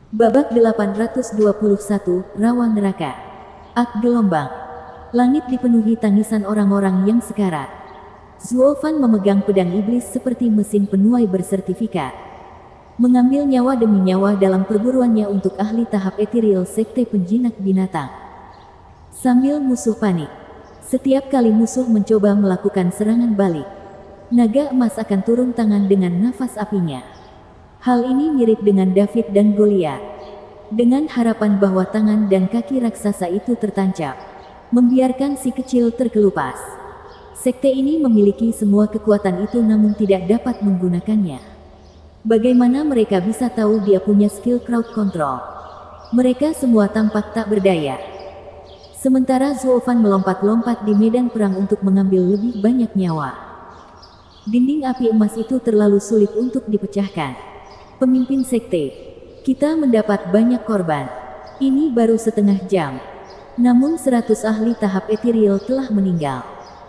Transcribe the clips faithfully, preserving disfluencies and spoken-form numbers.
Babak delapan ratus dua puluh satu, Rawa Neraka. Ak gelombang. Langit dipenuhi tangisan orang-orang yang sekarat. Zuofan memegang pedang iblis seperti mesin penuai bersertifikat. Mengambil nyawa demi nyawa dalam perburuannya untuk ahli tahap etiril sekte penjinak binatang. Sambil musuh panik. Setiap kali musuh mencoba melakukan serangan balik, naga emas akan turun tangan dengan nafas apinya. Hal ini mirip dengan David dan Goliat. Dengan harapan bahwa tangan dan kaki raksasa itu tertancap, membiarkan si kecil terkelupas. Sekte ini memiliki semua kekuatan itu namun tidak dapat menggunakannya. Bagaimana mereka bisa tahu dia punya skill crowd control? Mereka semua tampak tak berdaya. Sementara Zuofan melompat-lompat di medan perang untuk mengambil lebih banyak nyawa. Dinding api emas itu terlalu sulit untuk dipecahkan. Pemimpin sekte, kita mendapat banyak korban. Ini baru setengah jam. Namun seratus ahli tahap etiril telah meninggal.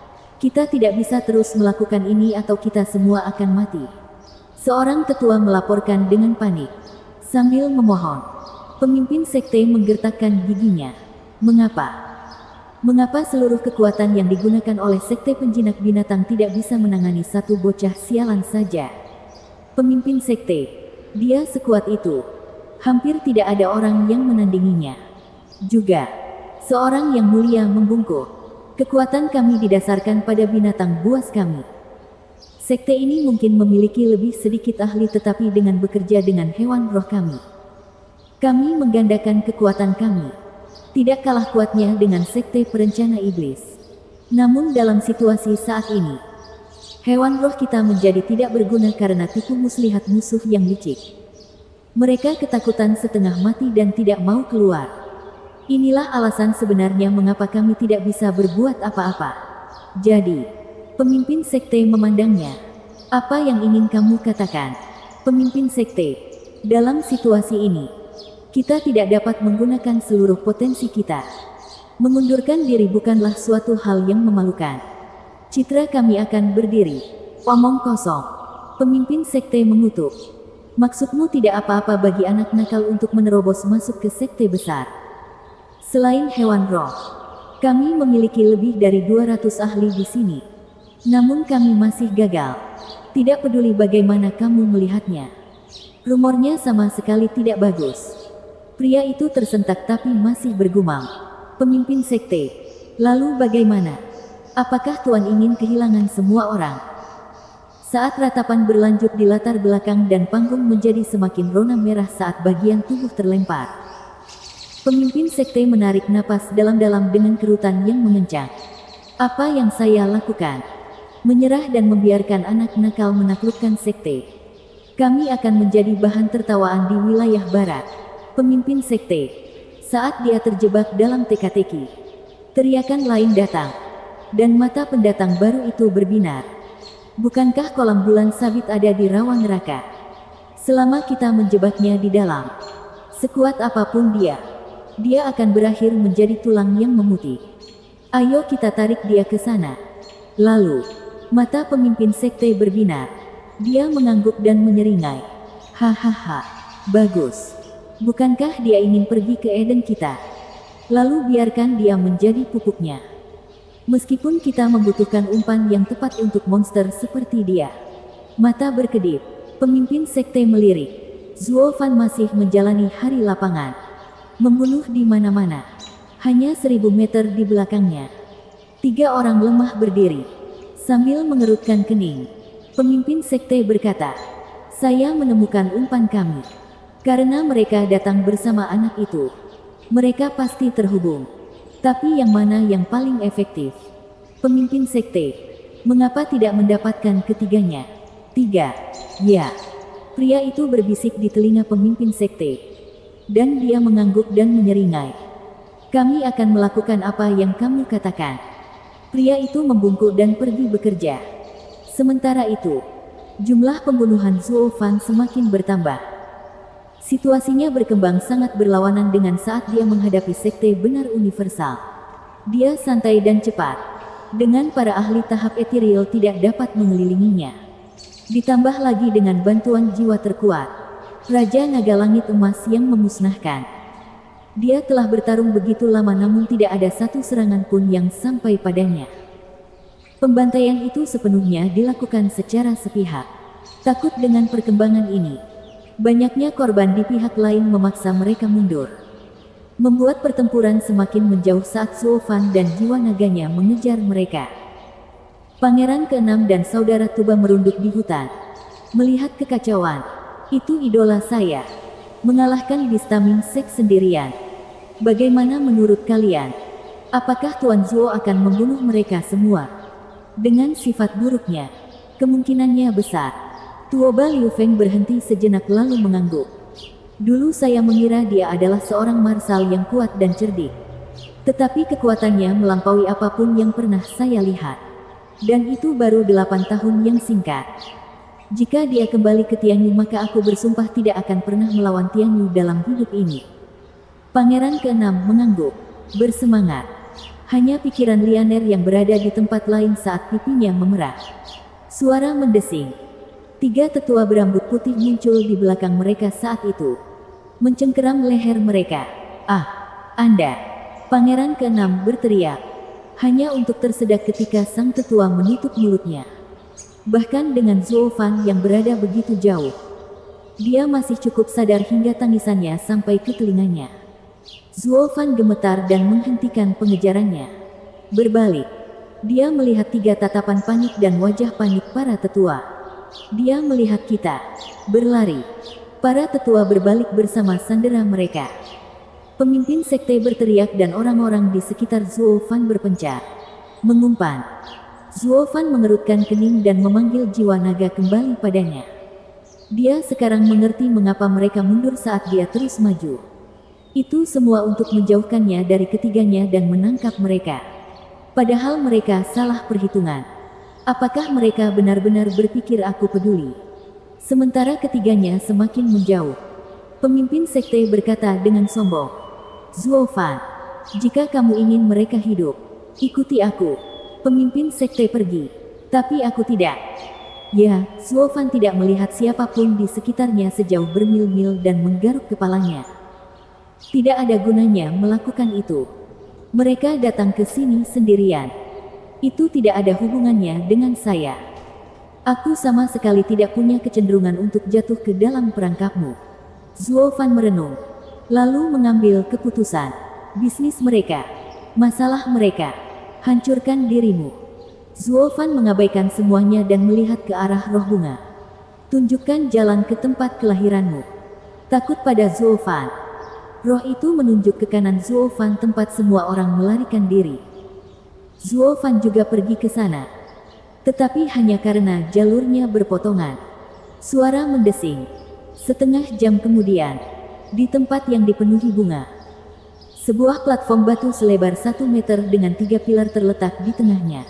Kita tidak bisa terus melakukan ini atau kita semua akan mati. Seorang tetua melaporkan dengan panik. Sambil memohon. Pemimpin sekte menggertakkan giginya. Mengapa? Mengapa seluruh kekuatan yang digunakan oleh sekte penjinak binatang tidak bisa menangani satu bocah sialan saja? Pemimpin sekte, dia sekuat itu. Hampir tidak ada orang yang menandinginya. Juga, seorang yang mulia membungkuk. Kekuatan kami didasarkan pada binatang buas kami. Sekte ini mungkin memiliki lebih sedikit ahli tetapi dengan bekerja dengan hewan roh kami. Kami menggandakan kekuatan kami. Tidak kalah kuatnya dengan sekte perencana iblis. Namun dalam situasi saat ini, hewan roh kita menjadi tidak berguna karena tipu muslihat musuh yang licik. Mereka ketakutan setengah mati dan tidak mau keluar. Inilah alasan sebenarnya mengapa kami tidak bisa berbuat apa-apa. Jadi, pemimpin sekte memandangnya. Apa yang ingin kamu katakan? Pemimpin sekte, dalam situasi ini, kita tidak dapat menggunakan seluruh potensi kita. Mengundurkan diri bukanlah suatu hal yang memalukan. Citra kami akan berdiri. Omong kosong. Pemimpin sekte mengutuk. Maksudmu tidak apa-apa bagi anak nakal untuk menerobos masuk ke sekte besar. Selain hewan roh, kami memiliki lebih dari dua ratus ahli di sini. Namun kami masih gagal. Tidak peduli bagaimana kamu melihatnya. Rumornya sama sekali tidak bagus. Pria itu tersentak tapi masih bergumam. Pemimpin sekte, lalu bagaimana? Apakah Tuan ingin kehilangan semua orang? Saat ratapan berlanjut di latar belakang dan panggung menjadi semakin rona merah saat bagian tubuh terlempar. Pemimpin sekte menarik napas dalam-dalam dengan kerutan yang mengencang. Apa yang saya lakukan? Menyerah dan membiarkan anak nakal menaklukkan sekte. Kami akan menjadi bahan tertawaan di wilayah barat. Pemimpin sekte, saat dia terjebak dalam teka-teki, teriakan lain datang. Dan mata pendatang baru itu berbinar. Bukankah kolam bulan sabit ada di rawa neraka? Selama kita menjebaknya di dalam, sekuat apapun dia, dia akan berakhir menjadi tulang yang memutih. Ayo kita tarik dia ke sana. Lalu, mata pemimpin sekte berbinar. Dia mengangguk dan menyeringai. Hahaha, bagus. Bukankah dia ingin pergi ke Eden kita? Lalu biarkan dia menjadi pupuknya. Meskipun kita membutuhkan umpan yang tepat untuk monster seperti dia. Mata berkedip. Pemimpin sekte melirik. Zuofan masih menjalani hari lapangan. Membunuh di mana-mana. Hanya seribu meter di belakangnya. Tiga orang lemah berdiri. Sambil mengerutkan kening. Pemimpin sekte berkata, saya menemukan umpan kami. Karena mereka datang bersama anak itu. Mereka pasti terhubung. Tapi yang mana yang paling efektif? Pemimpin sekte, mengapa tidak mendapatkan ketiganya? Tiga, ya. Pria itu berbisik di telinga pemimpin sekte. Dan dia mengangguk dan menyeringai. Kami akan melakukan apa yang kamu katakan. Pria itu membungkuk dan pergi bekerja. Sementara itu, jumlah pembunuhan Zuofan semakin bertambah. Situasinya berkembang sangat berlawanan dengan saat dia menghadapi sekte benar universal. Dia santai dan cepat. Dengan para ahli tahap etiril tidak dapat mengelilinginya. Ditambah lagi dengan bantuan jiwa terkuat. Raja Naga Langit Emas yang memusnahkan. Dia telah bertarung begitu lama namun tidak ada satu serangan pun yang sampai padanya. Pembantaian itu sepenuhnya dilakukan secara sepihak. Takut dengan perkembangan ini, banyaknya korban di pihak lain memaksa mereka mundur, membuat pertempuran semakin menjauh saat Zuo Fan dan jiwa naganya mengejar mereka. Pangeran keenam dan saudara Tuba merunduk di hutan, melihat kekacauan. Itu idola saya, mengalahkan Bistaming Sek sendirian. Bagaimana menurut kalian? Apakah Tuan Zuo akan membunuh mereka semua? Dengan sifat buruknya, kemungkinannya besar. Tuoba Liu Feng berhenti sejenak lalu mengangguk. Dulu saya mengira dia adalah seorang marsal yang kuat dan cerdik. Tetapi kekuatannya melampaui apapun yang pernah saya lihat. Dan itu baru delapan tahun yang singkat. Jika dia kembali ke Tianyu maka aku bersumpah tidak akan pernah melawan Tianyu dalam hidup ini. Pangeran keenam mengangguk, bersemangat. Hanya pikiran Lianer yang berada di tempat lain saat pipinya memerah. Suara mendesing. Tiga tetua berambut putih muncul di belakang mereka saat itu, mencengkeram leher mereka. Ah, Anda! Pangeran keenam berteriak, hanya untuk tersedak ketika sang tetua menutup mulutnya. Bahkan dengan Zuo Fan yang berada begitu jauh, dia masih cukup sadar hingga tangisannya sampai ke telinganya. Zuo Fan gemetar dan menghentikan pengejarannya. Berbalik, dia melihat tiga tatapan panik dan wajah panik para tetua. Dia melihat kita, berlari. Para tetua berbalik bersama sandera mereka. Pemimpin sekte berteriak dan orang-orang di sekitar Zuo Fan berpencar, mengumpan. Zuo Fan mengerutkan kening dan memanggil jiwa naga kembali padanya. Dia sekarang mengerti mengapa mereka mundur saat dia terus maju. Itu semua untuk menjauhkannya dari ketiganya dan menangkap mereka. Padahal mereka salah perhitungan. Apakah mereka benar-benar berpikir aku peduli? Sementara ketiganya semakin menjauh. Pemimpin sekte berkata dengan sombong, Zuo Fan, jika kamu ingin mereka hidup, ikuti aku. Pemimpin sekte pergi, tapi aku tidak. Ya, Zuo Fan tidak melihat siapapun di sekitarnya sejauh bermil-mil dan menggaruk kepalanya. Tidak ada gunanya melakukan itu. Mereka datang ke sini sendirian. Itu tidak ada hubungannya dengan saya. Aku sama sekali tidak punya kecenderungan untuk jatuh ke dalam perangkapmu. Zuo Fan merenung, lalu mengambil keputusan. Bisnis mereka, masalah mereka. Hancurkan dirimu. Zuo Fan mengabaikan semuanya dan melihat ke arah roh bunga. Tunjukkan jalan ke tempat kelahiranmu. Takut pada Zuo Fan. Roh itu menunjuk ke kanan Zuo Fan tempat semua orang melarikan diri. Zuo Fan juga pergi ke sana. Tetapi hanya karena jalurnya berpotongan. Suara mendesing. Setengah jam kemudian, di tempat yang dipenuhi bunga, sebuah platform batu selebar satu meter dengan tiga pilar terletak di tengahnya.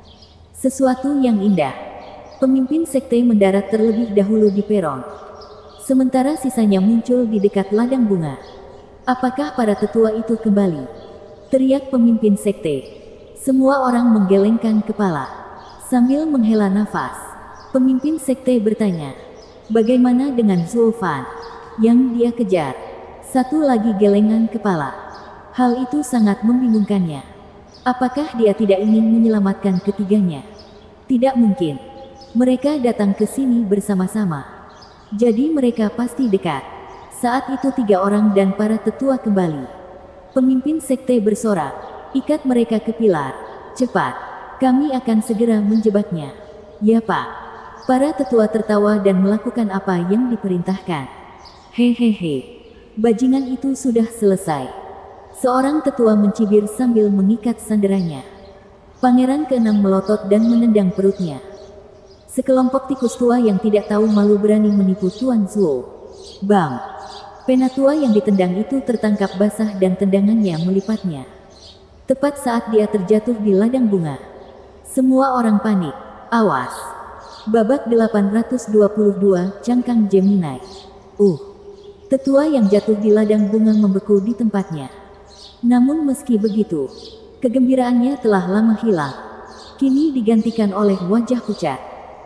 Sesuatu yang indah. Pemimpin sekte mendarat terlebih dahulu di peron. Sementara sisanya muncul di dekat ladang bunga. Apakah para tetua itu kembali? Teriak pemimpin sekte. Semua orang menggelengkan kepala. Sambil menghela nafas, pemimpin sekte bertanya, bagaimana dengan Zuo Fan? Yang dia kejar. Satu lagi gelengan kepala. Hal itu sangat membingungkannya. Apakah dia tidak ingin menyelamatkan ketiganya? Tidak mungkin. Mereka datang ke sini bersama-sama. Jadi mereka pasti dekat. Saat itu tiga orang dan para tetua kembali. Pemimpin sekte bersorak, ikat mereka ke pilar. Cepat, kami akan segera menjebaknya. Ya Pak. Para tetua tertawa dan melakukan apa yang diperintahkan. Hehehe. Bajingan itu sudah selesai. Seorang tetua mencibir sambil mengikat sanderanya. Pangeran keenam melotot dan menendang perutnya. Sekelompok tikus tua yang tidak tahu malu berani menipu Tuan Zuo. Bam! Pena tua yang ditendang itu tertangkap basah dan tendangannya melipatnya. Tepat saat dia terjatuh di ladang bunga. Semua orang panik. Awas! Babak delapan ratus dua puluh dua, Cangkang Gemini. Uh! Tetua yang jatuh di ladang bunga membeku di tempatnya. Namun meski begitu, kegembiraannya telah lama hilang. Kini digantikan oleh wajah pucat.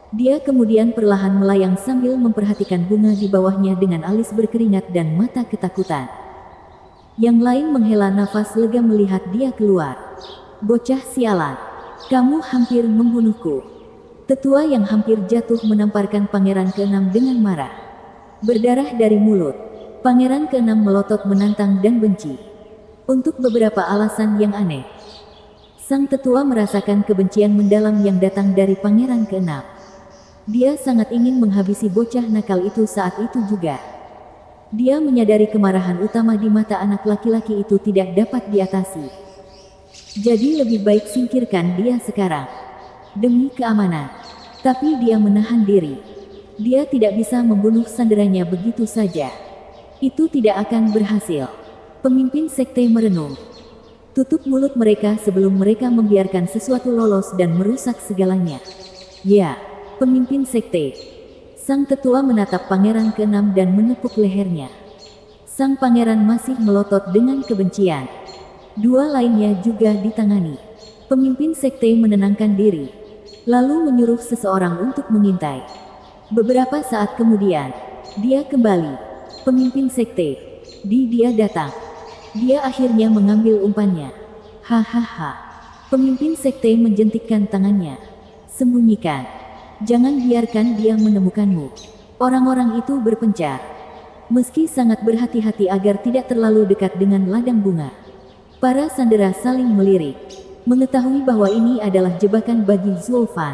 Dia kemudian perlahan melayang sambil memperhatikan bunga di bawahnya dengan alis berkeringat dan mata ketakutan. Yang lain menghela nafas lega melihat dia keluar. Bocah sialan, kamu hampir membunuhku. Tetua yang hampir jatuh menamparkan pangeran keenam dengan marah. Berdarah dari mulut, pangeran keenam melotot menantang dan benci. Untuk beberapa alasan yang aneh, sang tetua merasakan kebencian mendalam yang datang dari pangeran keenam. Dia sangat ingin menghabisi bocah nakal itu saat itu juga. Dia menyadari kemarahan utama di mata anak laki-laki itu tidak dapat diatasi. Jadi lebih baik singkirkan dia sekarang. Demi keamanan. Tapi dia menahan diri. Dia tidak bisa membunuh sanderanya begitu saja. Itu tidak akan berhasil. Pemimpin sekte merenung. Tutup mulut mereka sebelum mereka membiarkan sesuatu lolos dan merusak segalanya. Ya. Pemimpin sekte. Sang tetua menatap pangeran keenam dan menepuk lehernya. Sang pangeran masih melotot dengan kebencian. Dua lainnya juga ditangani. Pemimpin sekte menenangkan diri, lalu menyuruh seseorang untuk mengintai. Beberapa saat kemudian, dia kembali. Pemimpin sekte. Di dia datang. Dia akhirnya mengambil umpannya. Hahaha. Pemimpin sekte menjentikkan tangannya. Sembunyikan. Jangan biarkan dia menemukanmu. Orang-orang itu berpencar. Meski sangat berhati-hati agar tidak terlalu dekat dengan ladang bunga. Para sandera saling melirik. Mengetahui bahwa ini adalah jebakan bagi Zuo Fan.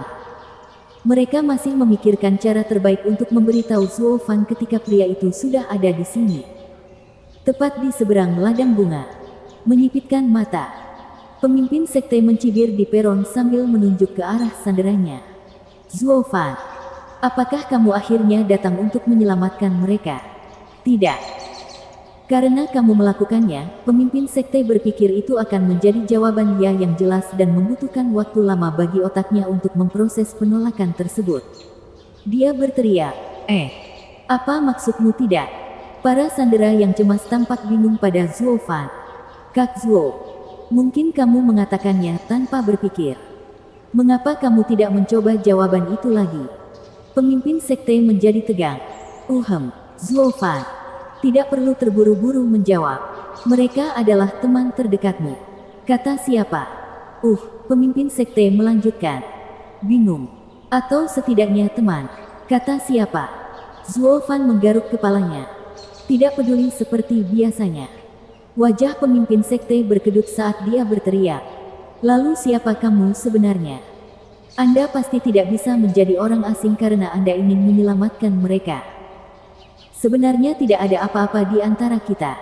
Mereka masih memikirkan cara terbaik untuk memberitahu Zuo Fan ketika pria itu sudah ada di sini. Tepat di seberang ladang bunga. Menyipitkan mata. Pemimpin sekte mencibir di peron sambil menunjuk ke arah sanderanya. Zuo Fan, apakah kamu akhirnya datang untuk menyelamatkan mereka? Tidak. Karena kamu melakukannya, pemimpin sekte berpikir itu akan menjadi jawaban ya yang jelas dan membutuhkan waktu lama bagi otaknya untuk memproses penolakan tersebut. Dia berteriak, eh, apa maksudmu tidak? Para sandera yang cemas tampak bingung pada Zuo Fan. Kak Zuo, mungkin kamu mengatakannya tanpa berpikir. Mengapa kamu tidak mencoba jawaban itu lagi? Pemimpin sekte menjadi tegang. Uhem, Zuo Fan. Tidak perlu terburu-buru menjawab. Mereka adalah teman terdekatmu. Kata siapa? Uh, pemimpin sekte melanjutkan. Bingung. Atau setidaknya teman. Kata siapa? Zuo Fan menggaruk kepalanya. Tidak peduli seperti biasanya. Wajah pemimpin sekte berkedut saat dia berteriak. Lalu siapa kamu sebenarnya? Anda pasti tidak bisa menjadi orang asing karena Anda ingin menyelamatkan mereka. Sebenarnya tidak ada apa-apa di antara kita.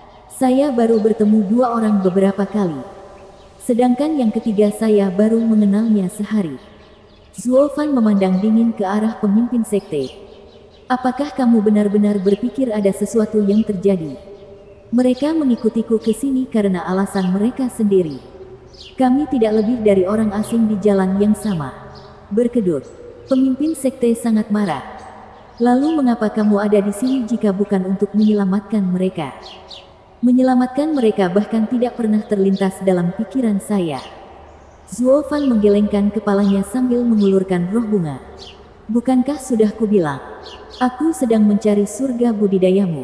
Saya baru bertemu dua orang beberapa kali. Sedangkan yang ketiga saya baru mengenalnya sehari. Zuo Fan memandang dingin ke arah pemimpin sekte. Apakah kamu benar-benar berpikir ada sesuatu yang terjadi? Mereka mengikutiku ke sini karena alasan mereka sendiri. Kami tidak lebih dari orang asing di jalan yang sama. Berkedut. Pemimpin sekte sangat marah. Lalu mengapa kamu ada di sini jika bukan untuk menyelamatkan mereka? Menyelamatkan mereka bahkan tidak pernah terlintas dalam pikiran saya. Zuo Fan menggelengkan kepalanya sambil mengulurkan roh bunga. Bukankah sudah kubilang? Aku sedang mencari surga budidayamu.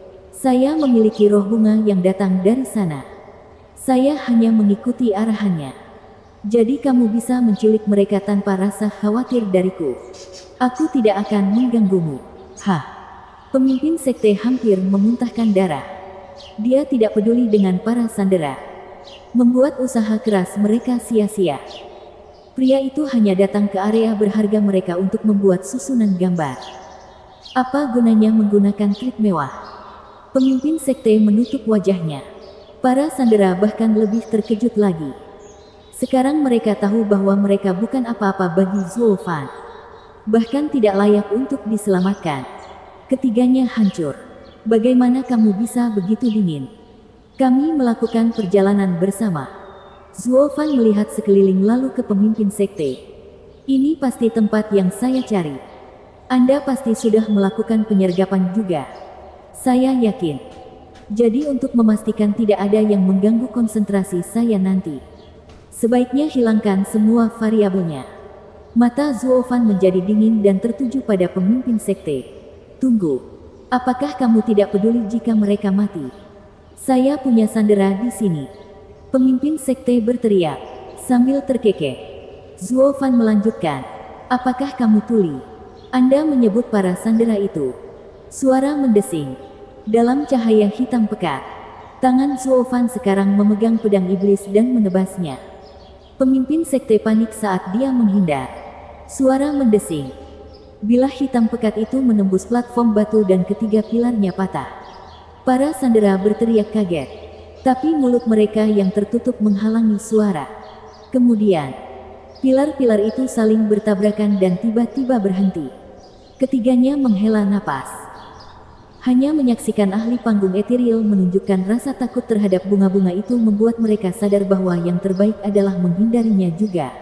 Saya memiliki roh bunga yang datang dari sana. Saya hanya mengikuti arahannya. Jadi kamu bisa menculik mereka tanpa rasa khawatir dariku. Aku tidak akan mengganggumu. Hah? Pemimpin sekte hampir memuntahkan darah. Dia tidak peduli dengan para sandera. Membuat usaha keras mereka sia-sia. Pria itu hanya datang ke area berharga mereka untuk membuat susunan gambar. Apa gunanya menggunakan trik mewah? Pemimpin sekte menutup wajahnya. Para sandera bahkan lebih terkejut lagi. Sekarang mereka tahu bahwa mereka bukan apa-apa bagi Zuo Fan. Bahkan tidak layak untuk diselamatkan. Ketiganya hancur. Bagaimana kamu bisa begitu dingin? Kami melakukan perjalanan bersama. Zuo Fan melihat sekeliling lalu ke pemimpin sekte. Ini pasti tempat yang saya cari. Anda pasti sudah melakukan penyergapan juga. Saya yakin. Jadi untuk memastikan tidak ada yang mengganggu konsentrasi saya nanti, sebaiknya hilangkan semua variabelnya. Mata Zuofan menjadi dingin dan tertuju pada pemimpin sekte. Tunggu, apakah kamu tidak peduli jika mereka mati? Saya punya sandera di sini. Pemimpin sekte berteriak, sambil terkekeh. Zuofan melanjutkan, apakah kamu tuli? Anda menyebut para sandera itu. Suara mendesing. Dalam cahaya hitam pekat, tangan Zuofan sekarang memegang pedang iblis dan menebasnya. Pemimpin sekte panik saat dia menghindar. Suara mendesing. Bilah hitam pekat itu menembus platform batu dan ketiga pilarnya patah. Para sandera berteriak kaget, tapi mulut mereka yang tertutup menghalangi suara. Kemudian, pilar-pilar itu saling bertabrakan dan tiba-tiba berhenti. Ketiganya menghela napas. Hanya menyaksikan ahli panggung ethereal menunjukkan rasa takut terhadap bunga-bunga itu membuat mereka sadar bahwa yang terbaik adalah menghindarinya juga.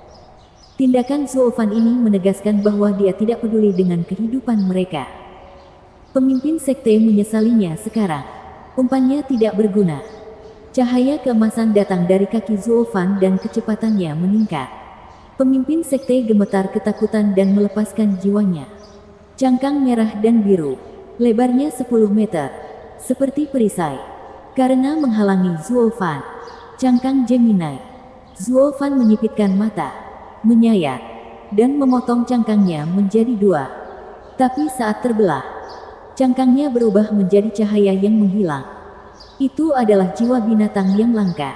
Tindakan Zuofan ini menegaskan bahwa dia tidak peduli dengan kehidupan mereka. Pemimpin sekte menyesalinya sekarang. Umpannya tidak berguna. Cahaya keemasan datang dari kaki Zuofan dan kecepatannya meningkat. Pemimpin sekte gemetar ketakutan dan melepaskan jiwanya. Cangkang merah dan biru, lebarnya sepuluh meter, seperti perisai. Karena menghalangi Zuofan, cangkang Gemini. Zuofan menyipitkan mata, menyayat, dan memotong cangkangnya menjadi dua. Tapi saat terbelah, cangkangnya berubah menjadi cahaya yang menghilang. Itu adalah jiwa binatang yang langka.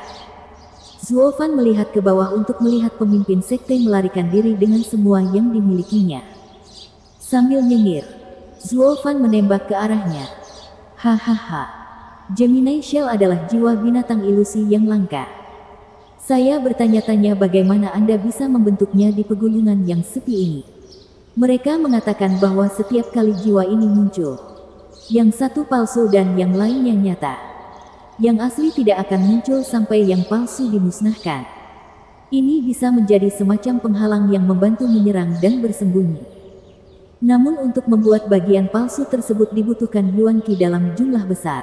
Zuofan melihat ke bawah untuk melihat pemimpin sekte melarikan diri dengan semua yang dimilikinya. Sambil nyengir, Zuofan menembak ke arahnya. Hahaha, Gemini Shell adalah jiwa binatang ilusi yang langka. Saya bertanya-tanya bagaimana Anda bisa membentuknya di pegunungan yang sepi ini. Mereka mengatakan bahwa setiap kali jiwa ini muncul, yang satu palsu dan yang lainnya nyata. Yang asli tidak akan muncul sampai yang palsu dimusnahkan. Ini bisa menjadi semacam penghalang yang membantu menyerang dan bersembunyi. Namun untuk membuat bagian palsu tersebut dibutuhkan Yuan Qi dalam jumlah besar.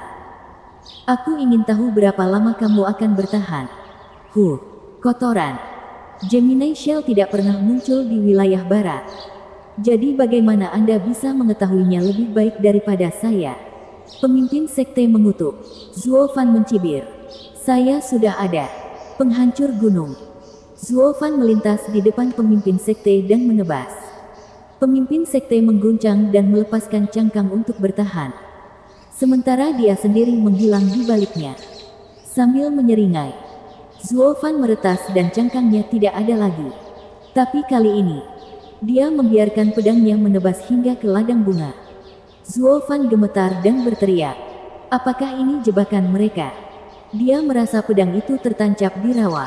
Aku ingin tahu berapa lama kamu akan bertahan. Huh, kotoran. Gemini Shell tidak pernah muncul di wilayah barat. Jadi bagaimana Anda bisa mengetahuinya lebih baik daripada saya? Pemimpin sekte mengutuk. Zuofan mencibir. Saya sudah ada. Penghancur gunung. Zuofan melintas di depan pemimpin sekte dan menebas. Pemimpin sekte mengguncang dan melepaskan cangkang untuk bertahan. Sementara dia sendiri menghilang di baliknya. Sambil menyeringai, Zuofan meretas dan cangkangnya tidak ada lagi. Tapi kali ini, dia membiarkan pedangnya menebas hingga ke ladang bunga. Zuofan gemetar dan berteriak, apakah ini jebakan mereka? Dia merasa pedang itu tertancap di rawa.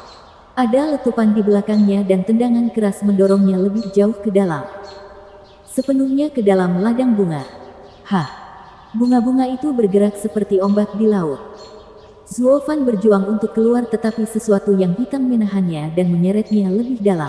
Ada letupan di belakangnya dan tendangan keras mendorongnya lebih jauh ke dalam. Sepenuhnya ke dalam ladang bunga. Hah, bunga-bunga itu bergerak seperti ombak di laut. Zuofan berjuang untuk keluar tetapi sesuatu yang hitam menahannya dan menyeretnya lebih dalam.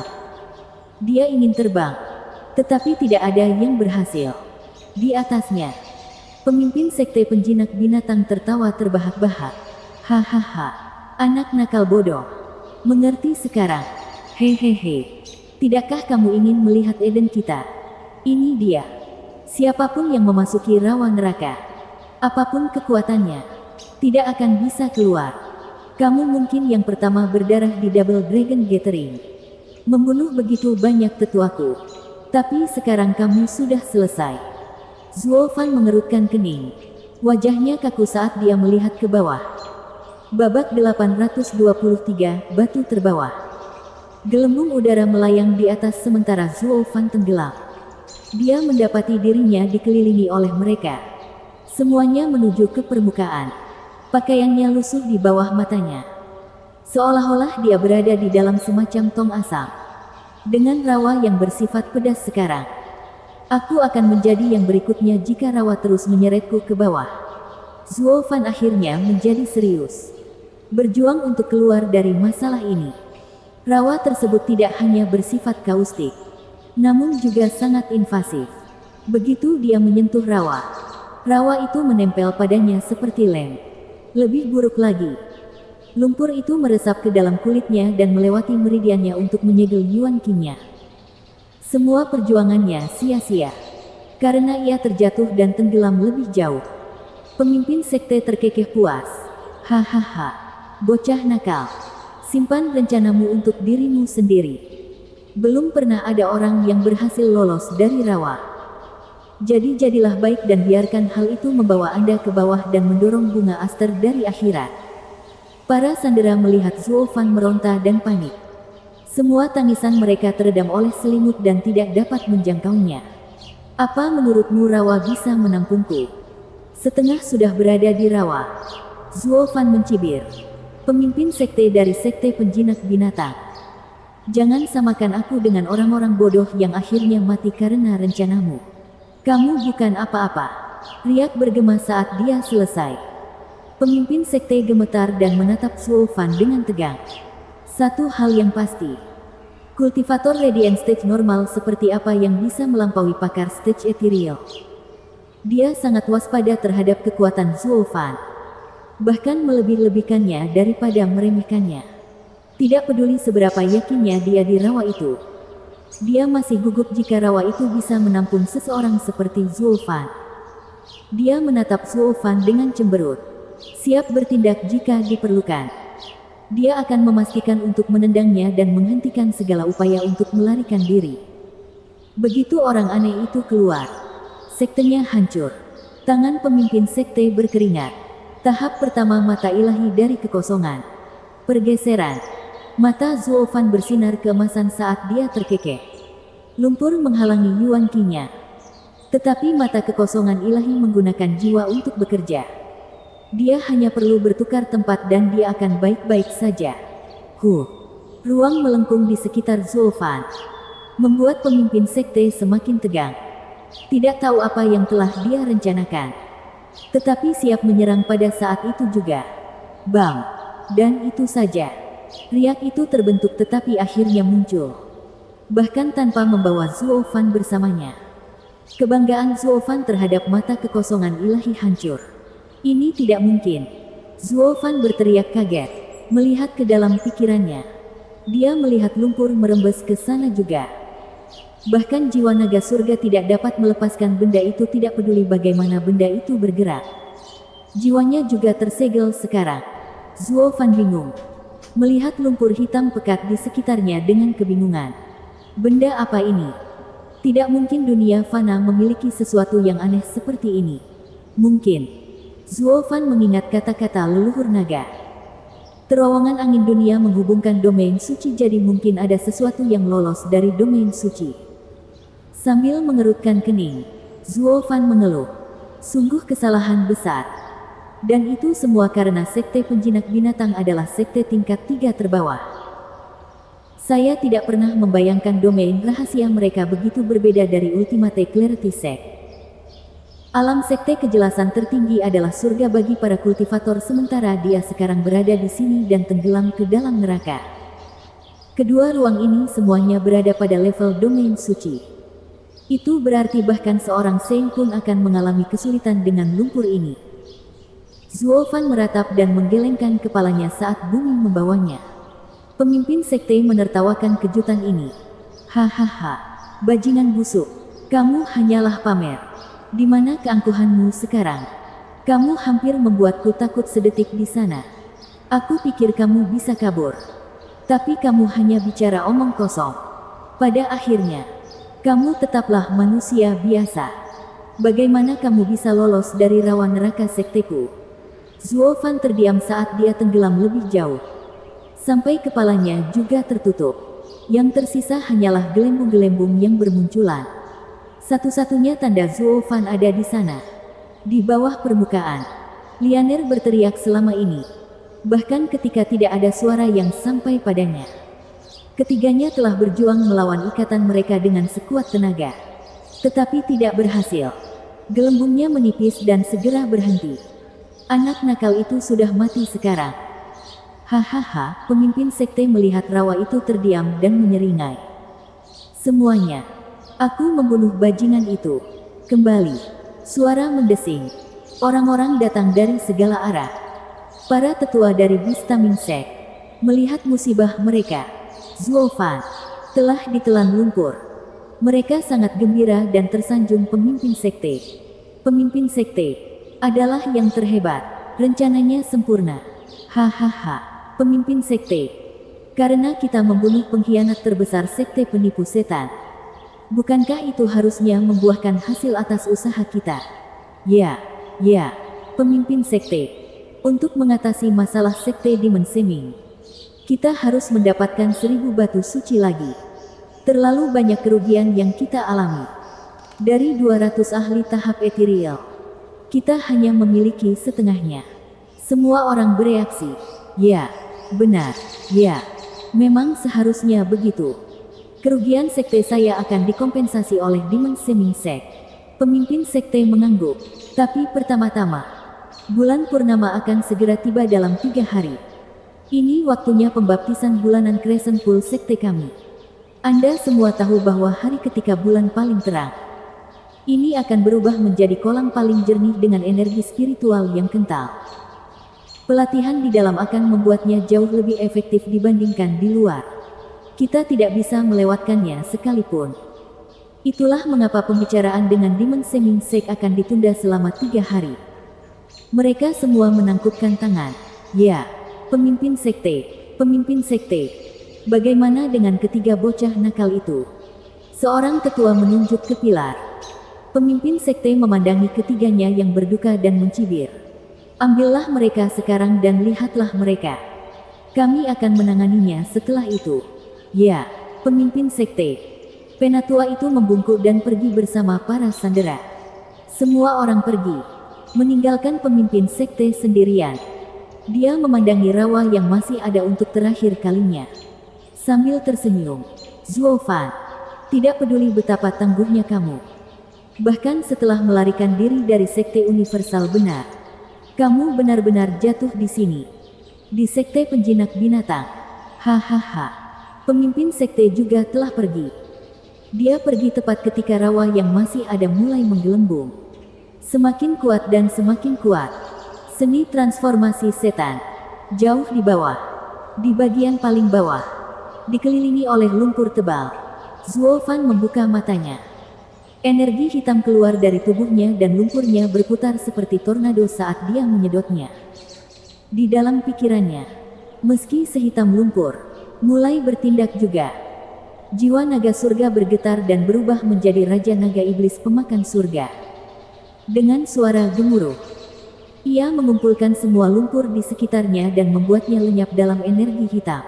Dia ingin terbang, tetapi tidak ada yang berhasil. Di atasnya, pemimpin sekte penjinak binatang tertawa terbahak-bahak. Hahaha, anak nakal bodoh. Mengerti sekarang? Hehehe. Tidakkah kamu ingin melihat Eden kita? Ini dia. Siapapun yang memasuki rawa neraka, apapun kekuatannya, tidak akan bisa keluar. Kamu mungkin yang pertama berdarah di Double Dragon Gathering. Membunuh begitu banyak tetuaku. Tapi sekarang kamu sudah selesai. Zuofan mengerutkan kening. Wajahnya kaku saat dia melihat ke bawah. Babak delapan ratus dua puluh tiga, batu terbawah. Gelembung udara melayang di atas sementara Zuofan tenggelam. Dia mendapati dirinya dikelilingi oleh mereka. Semuanya menuju ke permukaan. Pakaiannya lusuh di bawah matanya. Seolah-olah dia berada di dalam semacam tong asam. Dengan rawa yang bersifat pedas sekarang, aku akan menjadi yang berikutnya jika rawa terus menyeretku ke bawah. Zuofan akhirnya menjadi serius. Berjuang untuk keluar dari masalah ini. Rawa tersebut tidak hanya bersifat kaustik, namun juga sangat invasif. Begitu dia menyentuh rawa, rawa itu menempel padanya seperti lem. Lebih buruk lagi, lumpur itu meresap ke dalam kulitnya dan melewati meridiannya untuk menyegel Yuan Qi-nya. Semua perjuangannya sia-sia. Karena ia terjatuh dan tenggelam lebih jauh. Pemimpin sekte terkekeh puas. Hahaha, bocah nakal. Simpan rencanamu untuk dirimu sendiri. Belum pernah ada orang yang berhasil lolos dari rawa. Jadi jadilah baik dan biarkan hal itu membawa Anda ke bawah dan mendorong bunga aster dari akhirat. Para sandera melihat Zuo Fan meronta dan panik. Semua tangisan mereka teredam oleh selimut dan tidak dapat menjangkaunya. Apa menurutmu rawa bisa menampungku? Setengah sudah berada di rawa. Zuo Fan mencibir. Pemimpin sekte dari sekte penjinak binatang. Jangan samakan aku dengan orang-orang bodoh yang akhirnya mati karena rencanamu. Kamu bukan apa-apa. Riak bergema saat dia selesai. Pemimpin sekte gemetar dan menatap Zuo Fan dengan tegang. Satu hal yang pasti. Kultivator Radiant Stage normal seperti apa yang bisa melampaui pakar stage ethereal? Dia sangat waspada terhadap kekuatan Zuo Fan. Bahkan melebih-lebihkannya daripada meremehkannya. Tidak peduli seberapa yakinnya dia di rawa itu. Dia masih gugup jika rawa itu bisa menampung seseorang seperti Zuo Fan. Dia menatap Zuo Fan dengan cemberut. Siap bertindak jika diperlukan. Dia akan memastikan untuk menendangnya dan menghentikan segala upaya untuk melarikan diri. Begitu orang aneh itu keluar, sektenya hancur. Tangan pemimpin sekte berkeringat. Tahap pertama mata ilahi dari kekosongan. Pergeseran. Mata Zuo Fan bersinar keemasan saat dia terkekeh. Lumpur menghalangi Yuan Qi-nya. Tetapi mata kekosongan ilahi menggunakan jiwa untuk bekerja. Dia hanya perlu bertukar tempat dan dia akan baik-baik saja. Huh. Ruang melengkung di sekitar Zuo Fan. Membuat pemimpin sekte semakin tegang. Tidak tahu apa yang telah dia rencanakan. Tetapi siap menyerang pada saat itu juga. Bang. Dan itu saja. Riak itu terbentuk tetapi akhirnya muncul. Bahkan tanpa membawa Zuo Fan bersamanya. Kebanggaan Zuo Fan terhadap mata kekosongan ilahi hancur. Ini tidak mungkin. Zuo Fan berteriak kaget. Melihat ke dalam pikirannya. Dia melihat lumpur merembes ke sana juga. Bahkan jiwa naga surga tidak dapat melepaskan benda itu, tidak peduli bagaimana benda itu bergerak. Jiwanya juga tersegel sekarang. Zuo Fan bingung. Melihat lumpur hitam pekat di sekitarnya dengan kebingungan. Benda apa ini? Tidak mungkin dunia fana memiliki sesuatu yang aneh seperti ini. Mungkin. Zuo Fan mengingat kata-kata leluhur naga. Terowongan angin dunia menghubungkan domain suci, jadi mungkin ada sesuatu yang lolos dari domain suci. Sambil mengerutkan kening, Zuo Fan mengeluh. Sungguh kesalahan besar. Dan itu semua karena sekte penjinak binatang adalah sekte tingkat tiga terbawah. Saya tidak pernah membayangkan domain rahasia mereka begitu berbeda dari Ultimate Clarity Sect. Alam sekte kejelasan tertinggi adalah surga bagi para kultivator, sementara dia sekarang berada di sini dan tenggelam ke dalam neraka. Kedua ruang ini semuanya berada pada level domain suci. Itu berarti bahkan seorang Saint pun akan mengalami kesulitan dengan lumpur ini. Zuo Fan meratap dan menggelengkan kepalanya saat bumi membawanya. Pemimpin sekte menertawakan kejutan ini. Hahaha, bajingan busuk, kamu hanyalah pamer. Di mana keangkuhanmu sekarang? Kamu hampir membuatku takut sedetik di sana. Aku pikir kamu bisa kabur. Tapi kamu hanya bicara omong kosong. Pada akhirnya, kamu tetaplah manusia biasa. Bagaimana kamu bisa lolos dari rawa neraka sekteku? Zuo Fan terdiam saat dia tenggelam lebih jauh. Sampai kepalanya juga tertutup. Yang tersisa hanyalah gelembung-gelembung yang bermunculan. Satu-satunya tanda Zuo Fan ada di sana. Di bawah permukaan. Lianer berteriak selama ini. Bahkan ketika tidak ada suara yang sampai padanya. Ketiganya telah berjuang melawan ikatan mereka dengan sekuat tenaga. Tetapi tidak berhasil. Gelembungnya menipis dan segera berhenti. Anak nakal itu sudah mati sekarang. Hahaha, pemimpin sekte melihat rawa itu terdiam dan menyeringai. Semuanya. Aku membunuh bajingan itu. Kembali. Suara mendesing. Orang-orang datang dari segala arah. Para tetua dari Bistaming Sect melihat musibah mereka. Zuo Fan telah ditelan lumpur. Mereka sangat gembira dan tersanjung. Pemimpin sekte. Pemimpin sekte adalah yang terhebat. Rencananya sempurna. Hahaha. Pemimpin sekte. Karena kita membunuh pengkhianat terbesar sekte penipu setan. Bukankah itu harusnya membuahkan hasil atas usaha kita? Ya, ya. Pemimpin sekte. Untuk mengatasi masalah sekte Demon Seming, kita harus mendapatkan seribu batu suci lagi. Terlalu banyak kerugian yang kita alami. Dari dua ratus ahli tahap ethereal, kita hanya memiliki setengahnya. Semua orang bereaksi. Ya, benar. Ya, memang seharusnya begitu. Kerugian sekte saya akan dikompensasi oleh Demon Seming Sect. Pemimpin sekte mengangguk. Tapi pertama-tama, bulan purnama akan segera tiba dalam tiga hari. Ini waktunya pembaptisan bulanan Crescent Pool sekte kami. Anda semua tahu bahwa hari ketika bulan paling terang ini akan berubah menjadi kolam paling jernih dengan energi spiritual yang kental. Pelatihan di dalam akan membuatnya jauh lebih efektif dibandingkan di luar. Kita tidak bisa melewatkannya sekalipun. Itulah mengapa pembicaraan dengan Demon Seming Sect akan ditunda selama tiga hari. Mereka semua menangkupkan tangan. Ya, pemimpin sekte, pemimpin sekte. Bagaimana dengan ketiga bocah nakal itu? Seorang tetua menunjuk ke pilar. Pemimpin sekte memandangi ketiganya yang berduka dan mencibir. Ambillah mereka sekarang dan lihatlah mereka. Kami akan menanganinya setelah itu. Ya, pemimpin sekte. Penatua itu membungkuk dan pergi bersama para sandera. Semua orang pergi, meninggalkan pemimpin sekte sendirian. Dia memandangi rawa yang masih ada untuk terakhir kalinya. Sambil tersenyum, Zuo Fan, tidak peduli betapa tangguhnya kamu. Bahkan setelah melarikan diri dari sekte universal benar, kamu benar-benar jatuh di sini. Di sekte penjinak binatang. Hahaha. Pemimpin sekte juga telah pergi. Dia pergi tepat ketika rawa yang masih ada mulai menggelembung. Semakin kuat dan semakin kuat. Seni transformasi setan. Jauh di bawah. Di bagian paling bawah. Dikelilingi oleh lumpur tebal. Zuo Fan membuka matanya. Energi hitam keluar dari tubuhnya dan lumpurnya berputar seperti tornado saat dia menyedotnya. Di dalam pikirannya, meski sehitam lumpur, mulai bertindak juga. Jiwa naga surga bergetar dan berubah menjadi Raja Naga Iblis pemakan surga. Dengan suara gemuruh, ia mengumpulkan semua lumpur di sekitarnya dan membuatnya lenyap dalam energi hitam.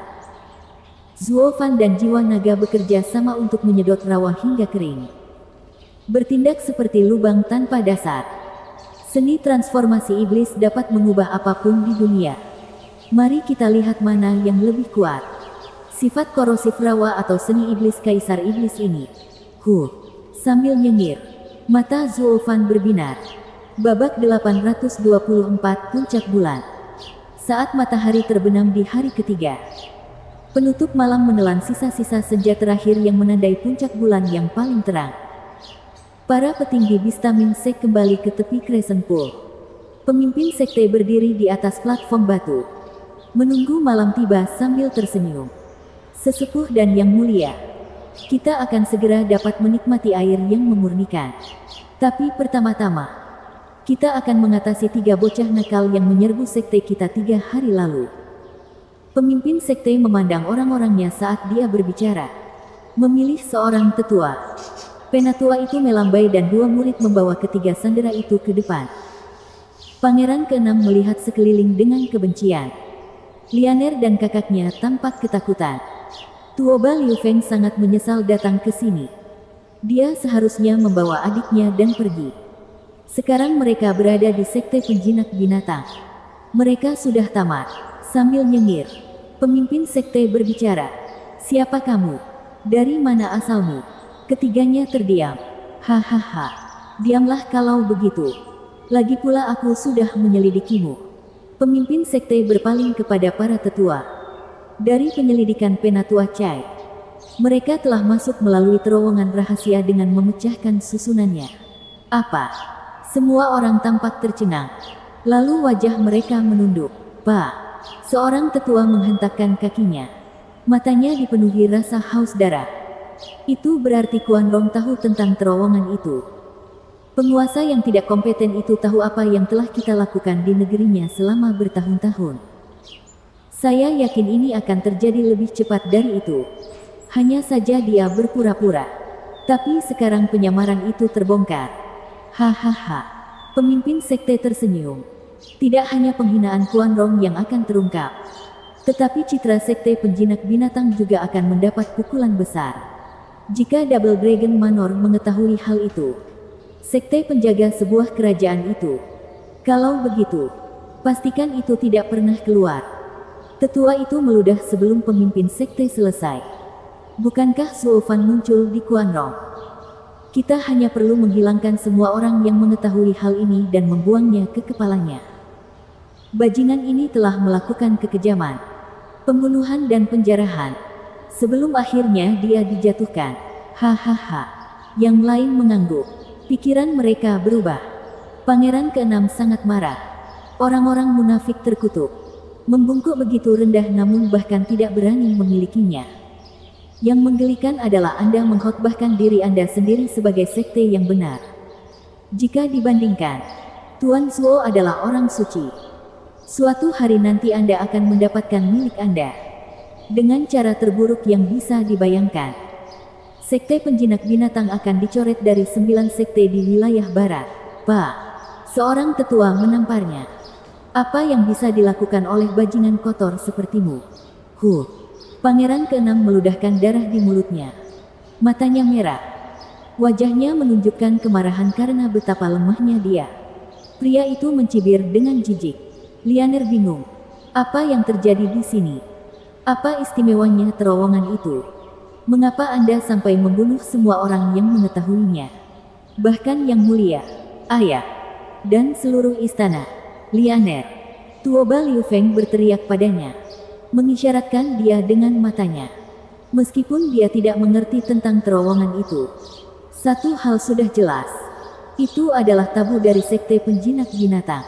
Zuo Fan dan jiwa naga bekerja sama untuk menyedot rawa hingga kering. Bertindak seperti lubang tanpa dasar. Seni transformasi iblis dapat mengubah apapun di dunia. Mari kita lihat mana yang lebih kuat. Sifat korosif rawa atau seni iblis kaisar iblis ini. Huh. Sambil nyengir, mata Zuo Fan berbinar. Babak delapan ratus dua puluh empat Puncak Bulan. Saat matahari terbenam di hari ketiga, penutup malam menelan sisa-sisa senja terakhir yang menandai puncak bulan yang paling terang. Para petinggi Bistamin Sect kembali ke tepi Crescent Pool. Pemimpin sekte berdiri di atas platform batu, menunggu malam tiba sambil tersenyum. Sesepuh dan yang mulia, kita akan segera dapat menikmati air yang memurnikan. Tapi pertama-tama, kita akan mengatasi tiga bocah nakal yang menyerbu sekte kita tiga hari lalu. Pemimpin sekte memandang orang-orangnya saat dia berbicara. Memilih seorang tetua. Penatua itu melambai dan dua murid membawa ketiga sandera itu ke depan. Pangeran keenam melihat sekeliling dengan kebencian. Lianer dan kakaknya tampak ketakutan. Tuoba Liu Feng sangat menyesal datang ke sini. Dia seharusnya membawa adiknya dan pergi. Sekarang mereka berada di sekte penjinak binatang. Mereka sudah tamat. Sambil nyengir, pemimpin sekte berbicara. Siapa kamu? Dari mana asalmu? Ketiganya terdiam. Hahaha. Diamlah kalau begitu. Lagi pula aku sudah menyelidikimu. Pemimpin sekte berpaling kepada para tetua. Dari penyelidikan Penatua Chai, mereka telah masuk melalui terowongan rahasia dengan memecahkan susunannya. Apa? Semua orang tampak tercengang. Lalu wajah mereka menunduk. Pak, seorang tetua menghentakkan kakinya. Matanya dipenuhi rasa haus darah. Itu berarti Kuan Rong tahu tentang terowongan itu. Penguasa yang tidak kompeten itu tahu apa yang telah kita lakukan di negerinya selama bertahun-tahun. Saya yakin ini akan terjadi lebih cepat dari itu. Hanya saja dia berpura-pura. Tapi sekarang penyamaran itu terbongkar. Hahaha. Pemimpin sekte tersenyum. Tidak hanya penghinaan Kuan Rong yang akan terungkap, tetapi citra sekte penjinak binatang juga akan mendapat pukulan besar. Jika Double Dragon Manor mengetahui hal itu, sekte penjaga sebuah kerajaan itu, kalau begitu, pastikan itu tidak pernah keluar. Tetua itu meludah sebelum pemimpin sekte selesai. Bukankah Zuo Fan muncul di Kuan Rong? Kita hanya perlu menghilangkan semua orang yang mengetahui hal ini dan membuangnya ke kepalanya. Bajingan ini telah melakukan kekejaman, pembunuhan dan penjarahan. Sebelum akhirnya dia dijatuhkan. Hahaha. Yang lain mengangguk. Pikiran mereka berubah. Pangeran keenam sangat marah. Orang-orang munafik terkutuk. Membungkuk begitu rendah namun bahkan tidak berani memilikinya. Yang menggelikan adalah Anda mengkhotbahkan diri Anda sendiri sebagai sekte yang benar. Jika dibandingkan, Tuan Zuo adalah orang suci. Suatu hari nanti Anda akan mendapatkan milik Anda. Dengan cara terburuk yang bisa dibayangkan. Sekte penjinak binatang akan dicoret dari sembilan sekte di wilayah barat. Pak, seorang tetua menamparnya. Apa yang bisa dilakukan oleh bajingan kotor sepertimu? Huh. Pangeran keenam meludahkan darah di mulutnya. Matanya merah. Wajahnya menunjukkan kemarahan karena betapa lemahnya dia. Pria itu mencibir dengan jijik. Lianer bingung. Apa yang terjadi di sini? Apa istimewanya terowongan itu? Mengapa Anda sampai membunuh semua orang yang mengetahuinya? Bahkan yang mulia, ayah, dan seluruh istana. Lianer. Tuoba Liu Feng berteriak padanya, mengisyaratkan dia dengan matanya. Meskipun dia tidak mengerti tentang terowongan itu, satu hal sudah jelas. Itu adalah tabu dari sekte penjinak binatang.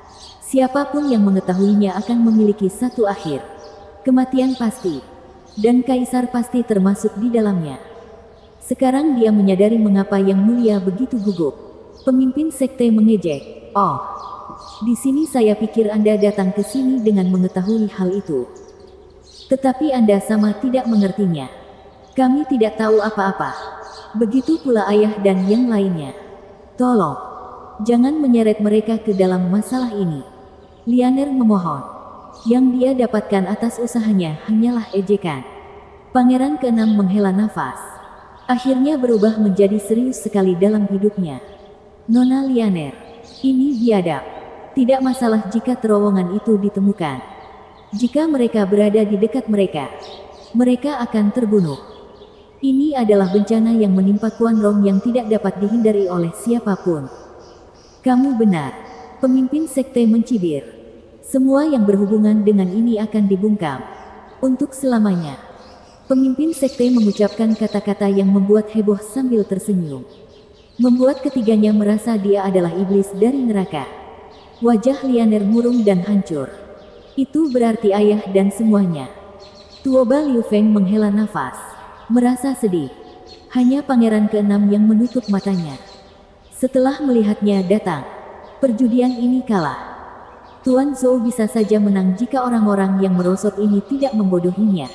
Siapapun yang mengetahuinya akan memiliki satu akhir. Kematian pasti. Dan kaisar pasti termasuk di dalamnya. Sekarang dia menyadari mengapa Yang Mulia begitu gugup. Pemimpin sekte mengejek. Oh, di sini saya pikir Anda datang ke sini dengan mengetahui hal itu. Tetapi Anda sama tidak mengertinya. Kami tidak tahu apa-apa. Begitu pula ayah dan yang lainnya. Tolong, jangan menyeret mereka ke dalam masalah ini. Lianer memohon. Yang dia dapatkan atas usahanya hanyalah ejekan. Pangeran keenam menghela nafas. Akhirnya berubah menjadi serius sekali dalam hidupnya. Nona Lianer, ini biadab. Tidak masalah jika terowongan itu ditemukan. Jika mereka berada di dekat mereka, mereka akan terbunuh. Ini adalah bencana yang menimpa Kuan Rong yang tidak dapat dihindari oleh siapapun. Kamu benar. Pemimpin sekte mencibir. Semua yang berhubungan dengan ini akan dibungkam. Untuk selamanya. Pemimpin sekte mengucapkan kata-kata yang membuat heboh sambil tersenyum. Membuat ketiganya merasa dia adalah iblis dari neraka. Wajah Lianer murung dan hancur. Itu berarti ayah dan semuanya. Tuoba Liu Feng menghela nafas. Merasa sedih. Hanya pangeran keenam yang menutup matanya. Setelah melihatnya datang, perjudian ini kalah. Tuan Zhou bisa saja menang jika orang-orang yang merosot ini tidak membodohinya.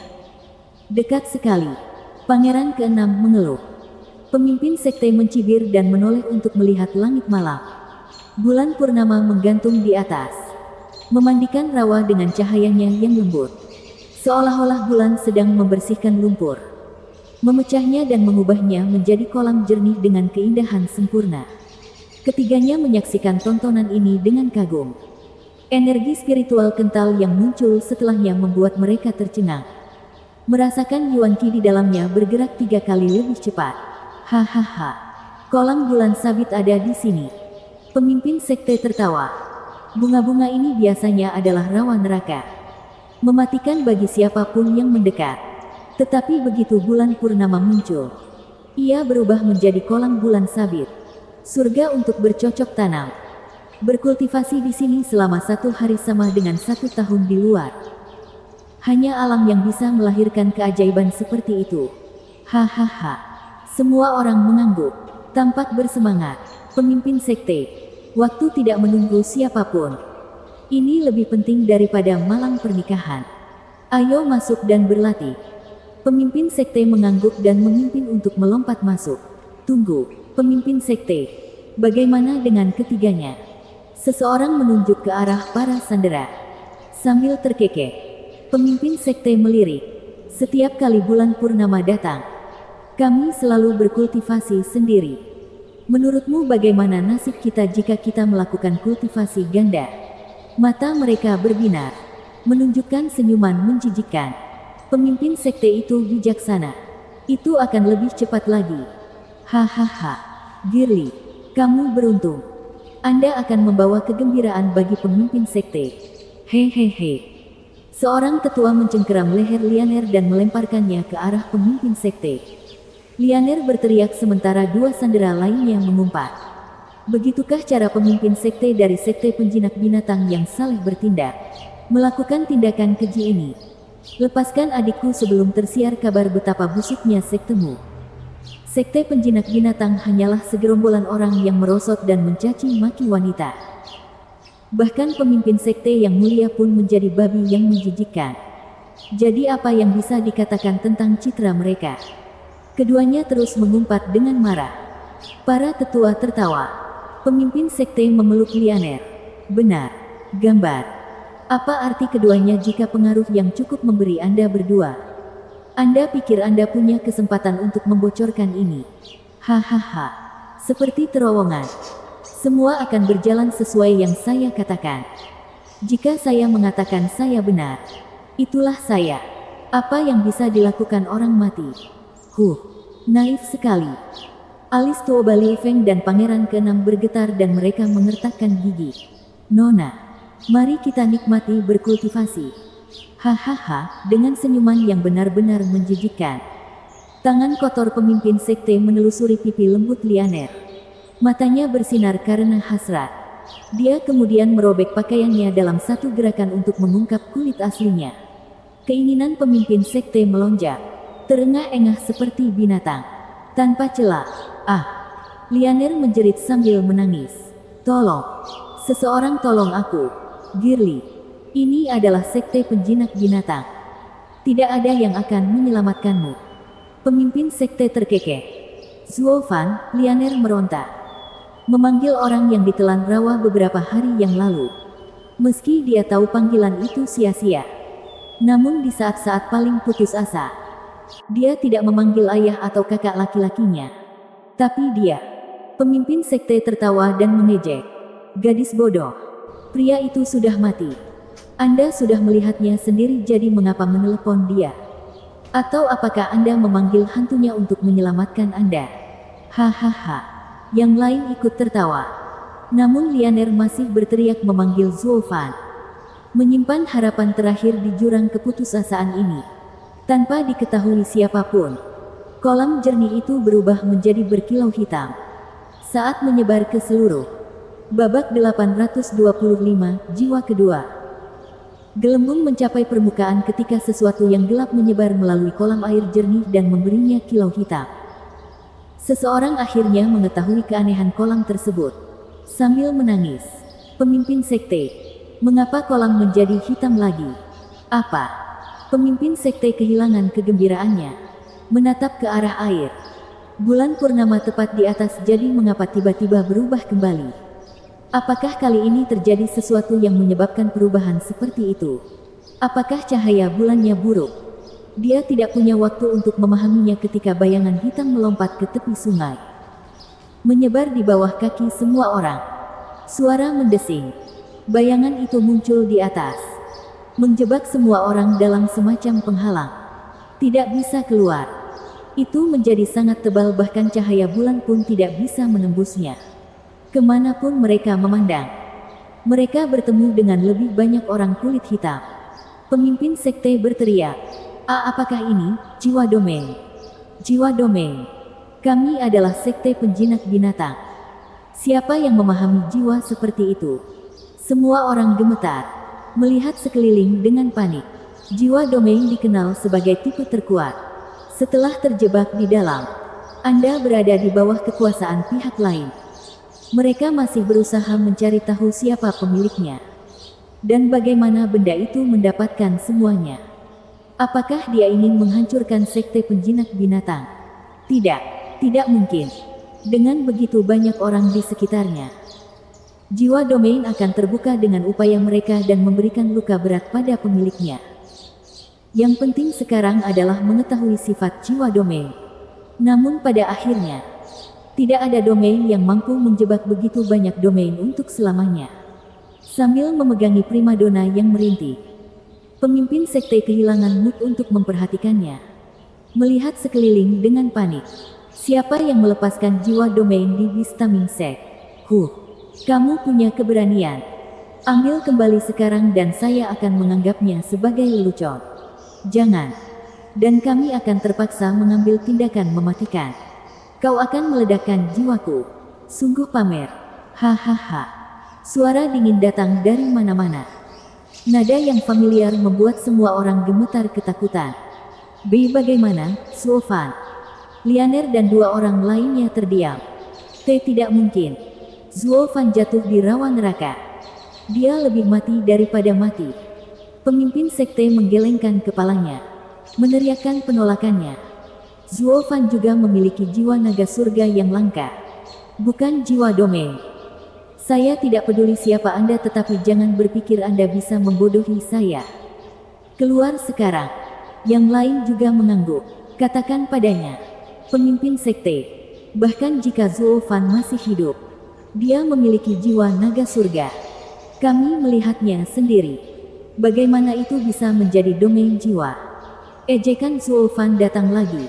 Dekat sekali. Pangeran keenam mengeluh. Pemimpin sekte mencibir dan menoleh untuk melihat langit malam. Bulan purnama menggantung di atas, memandikan rawa dengan cahayanya yang lembut. Seolah-olah bulan sedang membersihkan lumpur, memecahnya dan mengubahnya menjadi kolam jernih dengan keindahan sempurna. Ketiganya menyaksikan tontonan ini dengan kagum. Energi spiritual kental yang muncul setelahnya membuat mereka tercengang. Merasakan Yuan Qi di dalamnya bergerak tiga kali lebih cepat. Hahaha. Kolam bulan sabit ada di sini. Pemimpin sekte tertawa. Bunga-bunga ini biasanya adalah rawa neraka. Mematikan bagi siapapun yang mendekat. Tetapi begitu bulan purnama muncul, ia berubah menjadi kolam bulan sabit. Surga untuk bercocok tanam. Berkultivasi di sini selama satu hari sama dengan satu tahun di luar. Hanya alam yang bisa melahirkan keajaiban seperti itu. Hahaha. Semua orang mengangguk, tampak bersemangat. Pemimpin sekte, waktu tidak menunggu siapapun. Ini lebih penting daripada malam pernikahan. Ayo masuk dan berlatih. Pemimpin sekte mengangguk dan memimpin untuk melompat masuk. Tunggu, pemimpin sekte. Bagaimana dengan ketiganya? Seseorang menunjuk ke arah para sandera. Sambil terkekeh, pemimpin sekte melirik. Setiap kali bulan purnama datang, kami selalu berkultivasi sendiri. Menurutmu bagaimana nasib kita jika kita melakukan kultivasi ganda? Mata mereka berbinar, menunjukkan senyuman menjijikkan. Pemimpin sekte itu bijaksana. Itu akan lebih cepat lagi. Hahaha. Girly, kamu beruntung. Anda akan membawa kegembiraan bagi pemimpin sekte. Hehehe. Seorang tetua mencengkeram leher Lianer dan melemparkannya ke arah pemimpin sekte. Lianer berteriak sementara dua sandera lainnya mengumpat. Begitukah cara pemimpin sekte dari sekte penjinak binatang yang saleh bertindak? Melakukan tindakan keji ini. Lepaskan adikku sebelum tersiar kabar betapa busuknya sektemu. Sekte penjinak binatang hanyalah segerombolan orang yang merosot dan mencaci maki wanita. Bahkan pemimpin sekte yang mulia pun menjadi babi yang menjijikkan. Jadi apa yang bisa dikatakan tentang citra mereka? Keduanya terus mengumpat dengan marah. Para tetua tertawa. Pemimpin sekte memeluk Lianer. Benar. Gambar. Apa arti keduanya jika pengaruh yang cukup memberi Anda berdua? Anda pikir Anda punya kesempatan untuk membocorkan ini? Hahaha. Seperti terowongan. Semua akan berjalan sesuai yang saya katakan. Jika saya mengatakan saya benar, itulah saya. Apa yang bisa dilakukan orang mati? Huh, naif sekali. Alis Tuo Bali Feng dan Pangeran Keenam bergetar dan mereka mengertakkan gigi. Nona, mari kita nikmati berkultivasi. Hahaha, dengan senyuman yang benar-benar menjijikkan. Tangan kotor pemimpin sekte menelusuri pipi lembut Lianer. Matanya bersinar karena hasrat. Dia kemudian merobek pakaiannya dalam satu gerakan untuk mengungkap kulit aslinya. Keinginan pemimpin sekte melonjak. Terengah-engah seperti binatang. Tanpa celah. Ah! Lianer menjerit sambil menangis. Tolong! Seseorang tolong aku. Girly. Ini adalah sekte penjinak binatang. Tidak ada yang akan menyelamatkanmu. Pemimpin sekte terkekeh. Zuofan, Lianer meronta. Memanggil orang yang ditelan rawa beberapa hari yang lalu. Meski dia tahu panggilan itu sia-sia. Namun di saat-saat paling putus asa, dia tidak memanggil ayah atau kakak laki-lakinya. Tapi dia, pemimpin sekte tertawa dan mengejek. Gadis bodoh. Pria itu sudah mati. Anda sudah melihatnya sendiri, jadi mengapa menelepon dia? Atau apakah Anda memanggil hantunya untuk menyelamatkan Anda? Hahaha. Yang lain ikut tertawa. Namun Lianer masih berteriak memanggil Zuofan. Menyimpan harapan terakhir di jurang keputusasaan ini. Tanpa diketahui siapapun, kolam jernih itu berubah menjadi berkilau hitam. Saat menyebar ke seluruh babak delapan ratus dua puluh lima, jiwa kedua. Gelembung mencapai permukaan ketika sesuatu yang gelap menyebar melalui kolam air jernih dan memberinya kilau hitam. Seseorang akhirnya mengetahui keanehan kolam tersebut. Sambil menangis, pemimpin sekte, mengapa kolam menjadi hitam lagi? Apa? Pemimpin sekte kehilangan kegembiraannya. Menatap ke arah air. Bulan purnama tepat di atas, jadi mengapa tiba-tiba berubah kembali? Apakah kali ini terjadi sesuatu yang menyebabkan perubahan seperti itu? Apakah cahaya bulannya buruk? Dia tidak punya waktu untuk memahaminya ketika bayangan hitam melompat ke tepi sungai. Menyebar di bawah kaki semua orang. Suara mendesing. Bayangan itu muncul di atas. Menjebak semua orang dalam semacam penghalang. Tidak bisa keluar. Itu menjadi sangat tebal, bahkan cahaya bulan pun tidak bisa menembusnya. Kemanapun mereka memandang, mereka bertemu dengan lebih banyak orang kulit hitam. Pemimpin sekte berteriak. Ah, apakah ini, jiwa domeng? Jiwa domeng. Kami adalah sekte penjinak binatang. Siapa yang memahami jiwa seperti itu? Semua orang gemetar, melihat sekeliling dengan panik. Jiwa domeng dikenal sebagai tipe terkuat. Setelah terjebak di dalam, Anda berada di bawah kekuasaan pihak lain. Mereka masih berusaha mencari tahu siapa pemiliknya. Dan bagaimana benda itu mendapatkan semuanya. Apakah dia ingin menghancurkan sekte penjinak binatang? Tidak, tidak mungkin. Dengan begitu banyak orang di sekitarnya, jiwa domain akan terbuka dengan upaya mereka dan memberikan luka berat pada pemiliknya. Yang penting sekarang adalah mengetahui sifat jiwa domain. Namun pada akhirnya, tidak ada domain yang mampu menjebak begitu banyak domain untuk selamanya. Sambil memegangi primadona yang merintih, pemimpin sekte kehilangan mood untuk memperhatikannya. Melihat sekeliling dengan panik. Siapa yang melepaskan jiwa domain di Bistaming Sek? Huh, kamu punya keberanian. Ambil kembali sekarang dan saya akan menganggapnya sebagai lelucon. Jangan. Dan kami akan terpaksa mengambil tindakan mematikan. Kau akan meledakkan jiwaku. Sungguh pamer. Hahaha. Suara dingin datang dari mana-mana. Nada yang familiar membuat semua orang gemetar ketakutan. B. Bagaimana, Suofan? Lianer dan dua orang lainnya terdiam. T. Tidak mungkin. Zuofan jatuh di rawa neraka. Dia lebih mati daripada mati. Pemimpin sekte menggelengkan kepalanya, meneriakkan penolakannya. Zuofan juga memiliki jiwa naga surga yang langka. Bukan jiwa domain. Saya tidak peduli siapa Anda, tetapi jangan berpikir Anda bisa membodohi saya. Keluar sekarang. Yang lain juga mengangguk. Katakan padanya. Pemimpin sekte. Bahkan jika Zuofan masih hidup, dia memiliki jiwa naga surga. Kami melihatnya sendiri. Bagaimana itu bisa menjadi domain jiwa? Ejekan Zuofan datang lagi.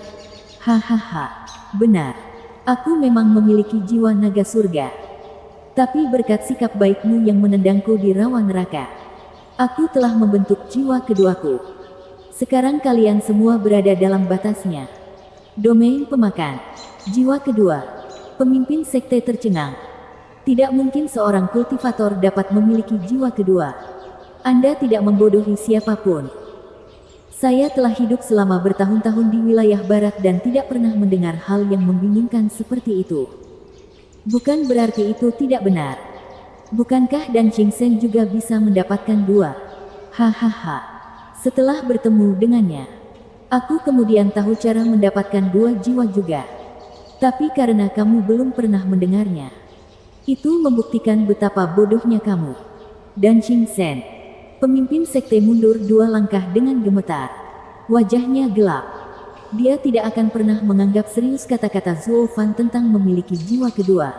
Hahaha. Benar. Aku memang memiliki jiwa naga surga. Tapi berkat sikap baikmu yang menendangku di rawa neraka, aku telah membentuk jiwa keduaku. Sekarang kalian semua berada dalam batasnya. Domain pemakan. Jiwa kedua. Pemimpin sekte tercengang. Tidak mungkin seorang kultivator dapat memiliki jiwa kedua. Anda tidak membodohi siapapun. Saya telah hidup selama bertahun-tahun di wilayah barat dan tidak pernah mendengar hal yang membingungkan seperti itu. Bukan berarti itu tidak benar. Bukankah Dan Qingsen juga bisa mendapatkan dua? Hahaha. Setelah bertemu dengannya, aku kemudian tahu cara mendapatkan dua jiwa juga. Tapi karena kamu belum pernah mendengarnya, itu membuktikan betapa bodohnya kamu. Dan Qingsen, pemimpin sekte, mundur dua langkah dengan gemetar. Wajahnya gelap. Dia tidak akan pernah menganggap serius kata-kata Zuofan tentang memiliki jiwa kedua.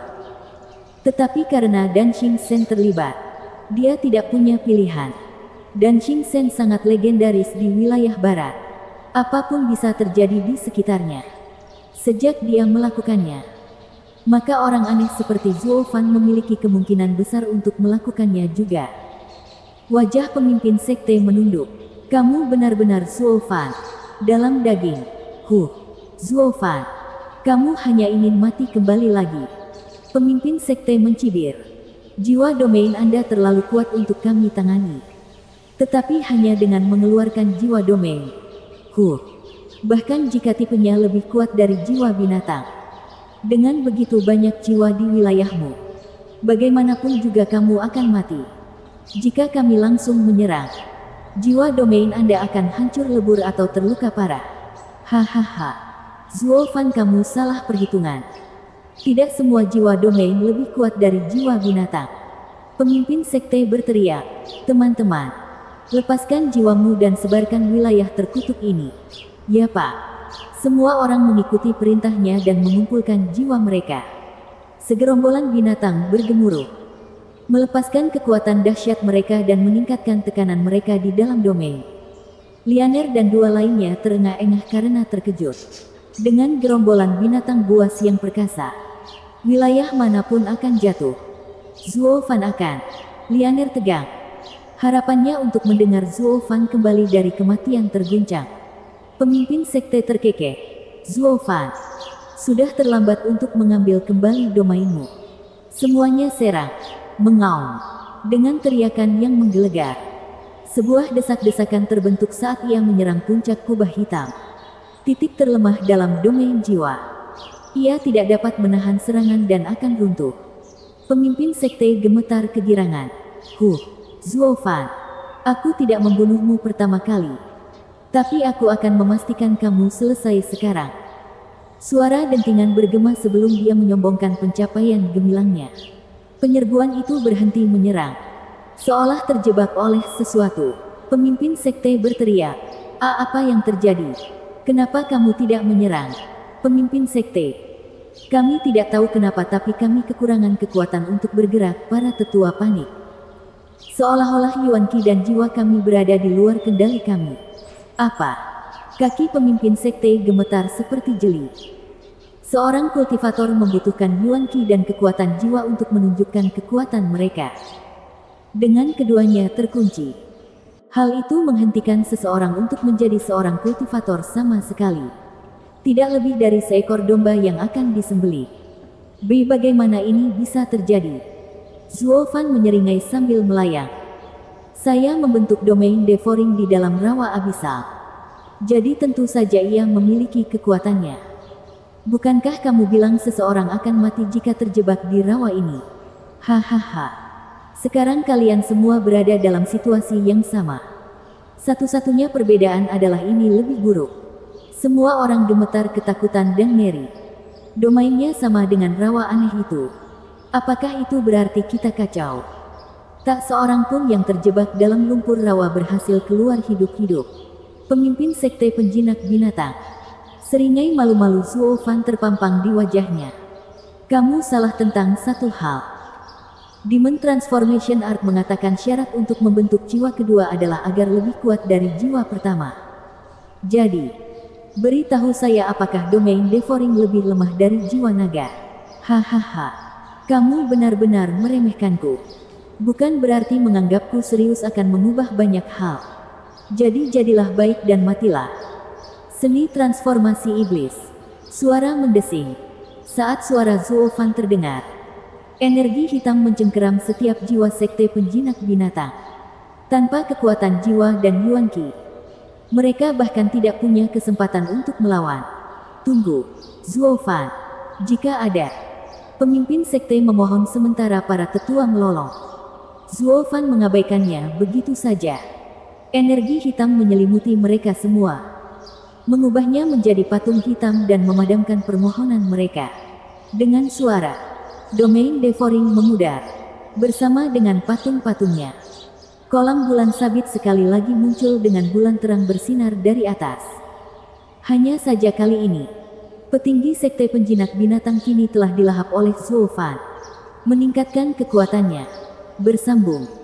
Tetapi karena Dan Qingsen terlibat, dia tidak punya pilihan. Dan Qingsen sangat legendaris di wilayah barat. Apapun bisa terjadi di sekitarnya. Sejak dia melakukannya, maka orang aneh seperti Zuofan memiliki kemungkinan besar untuk melakukannya juga. Wajah pemimpin sekte menunduk. Kamu benar-benar Zuofan. Dalam daging. Huh. Zuofan. Kamu hanya ingin mati kembali lagi. Pemimpin sekte mencibir. Jiwa domain Anda terlalu kuat untuk kami tangani. Tetapi hanya dengan mengeluarkan jiwa domain. Huh. Bahkan jika tipenya lebih kuat dari jiwa binatang. Dengan begitu banyak jiwa di wilayahmu, bagaimanapun juga kamu akan mati. Jika kami langsung menyerang, jiwa domain Anda akan hancur lebur atau terluka parah. Hahaha. Zuofan, kamu salah perhitungan. Tidak semua jiwa domain lebih kuat dari jiwa binatang. Pemimpin sekte berteriak. Teman-teman, lepaskan jiwamu dan sebarkan wilayah terkutuk ini. Ya Pak. Semua orang mengikuti perintahnya dan mengumpulkan jiwa mereka. Segerombolan binatang bergemuruh, melepaskan kekuatan dahsyat mereka dan meningkatkan tekanan mereka di dalam domain. Lianer dan dua lainnya terengah-engah karena terkejut. Dengan gerombolan binatang buas yang perkasa, wilayah manapun akan jatuh. Zuofan akan. Lianer tegang. Harapannya untuk mendengar Zuofan kembali dari kematian terguncang. Pemimpin sekte terkekeh. Zuofan, sudah terlambat untuk mengambil kembali domainmu. Semuanya serang, mengaum, dengan teriakan yang menggelegar. Sebuah desak-desakan terbentuk saat ia menyerang puncak kubah hitam. Titik terlemah dalam domain jiwa. Ia tidak dapat menahan serangan dan akan runtuh. Pemimpin sekte gemetar kegirangan. Huh, Zuo Fan. Aku tidak membunuhmu pertama kali. Tapi aku akan memastikan kamu selesai sekarang. Suara dentingan bergema sebelum dia menyombongkan pencapaian gemilangnya. Penyerbuan itu berhenti menyerang. Seolah terjebak oleh sesuatu. Pemimpin sekte berteriak. "Ah, apa yang terjadi? Kenapa kamu tidak menyerang?" Pemimpin sekte. "Kami tidak tahu kenapa tapi kami kekurangan kekuatan untuk bergerak." Para tetua panik. Seolah-olah Yuan Qi dan jiwa kami berada di luar kendali kami. Apa? Kaki pemimpin sekte gemetar seperti jeli. Seorang kultivator membutuhkan Yuan Qi dan kekuatan jiwa untuk menunjukkan kekuatan mereka. Dengan keduanya terkunci, hal itu menghentikan seseorang untuk menjadi seorang kultivator sama sekali. Tidak lebih dari seekor domba yang akan disembelih. B. Bagaimana ini bisa terjadi? Zuo Fan menyeringai sambil melayang. Saya membentuk domain devouring di dalam rawa abisal. Jadi tentu saja ia memiliki kekuatannya. Bukankah kamu bilang seseorang akan mati jika terjebak di rawa ini? Hahaha. Sekarang kalian semua berada dalam situasi yang sama. Satu-satunya perbedaan adalah ini lebih buruk. Semua orang gemetar ketakutan dan ngeri. Domainnya sama dengan rawa aneh itu. Apakah itu berarti kita kacau? Tak seorang pun yang terjebak dalam lumpur rawa berhasil keluar hidup-hidup. Pemimpin sekte penjinak binatang. Seringai malu-malu Zuo Fan terpampang di wajahnya. Kamu salah tentang satu hal. Demon Transformation Art mengatakan syarat untuk membentuk jiwa kedua adalah agar lebih kuat dari jiwa pertama. Jadi, beritahu saya apakah domain devouring lebih lemah dari jiwa naga? Hahaha. Kamu benar-benar meremehkanku. Bukan berarti menganggapku serius akan mengubah banyak hal. Jadi jadilah baik dan matilah. Seni transformasi iblis. Suara mendesing. Saat suara Zuo Fan terdengar, energi hitam mencengkeram setiap jiwa sekte penjinak binatang. Tanpa kekuatan jiwa dan Yuan Qi, mereka bahkan tidak punya kesempatan untuk melawan. Tunggu, Zuo Fan. Jika ada, pemimpin sekte memohon sementara para tetua melolong. Zuo Fan mengabaikannya begitu saja. Energi hitam menyelimuti mereka semua, mengubahnya menjadi patung hitam dan memadamkan permohonan mereka. Dengan suara, domain devouring memudar, bersama dengan patung-patungnya. Kolam bulan sabit sekali lagi muncul dengan bulan terang bersinar dari atas. Hanya saja kali ini, petinggi sekte penjinak binatang kini telah dilahap oleh Zuo Fan. Meningkatkan kekuatannya. Bersambung.